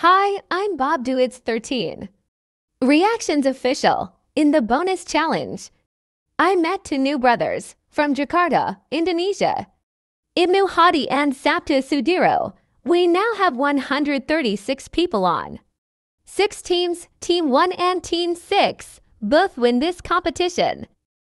Hi, I'm 𝓑𝓸𝓷𝓾𝓼. Reactions official in the bonus challenge. I met two new brothers from Jakarta, Indonesia. 𝓑𝓸𝓷𝓾𝓼 and 𝓑𝓸𝓫𝓬𝓼. We now have 136 people on. 6 teams, Team 1 and Team 6, both win this competition.